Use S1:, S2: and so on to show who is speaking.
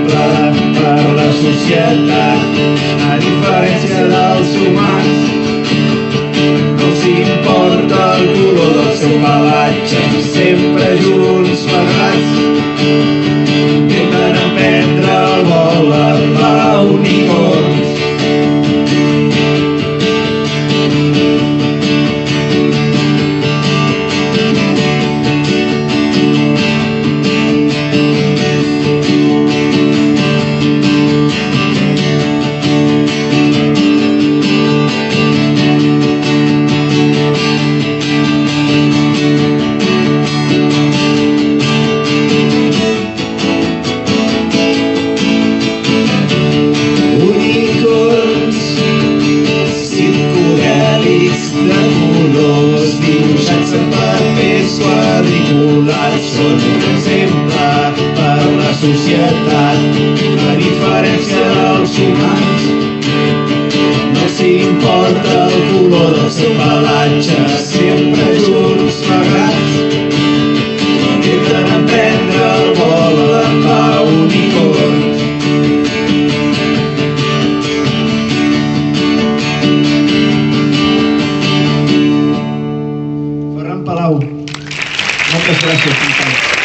S1: exemple per la societat. A diferència dels humans, no els importa el color del seu pelatge, sempre junts plegats intenten emprendre el vol amb unicorns. De colors dibuixats en papers quadriculats són un exemple per la societat. A diferència dels humans, no els importa el color del seu pelatge, sempre junts plegats intenten emprendre el vol amb unicorns. Palau. Moltes gràcies, companys.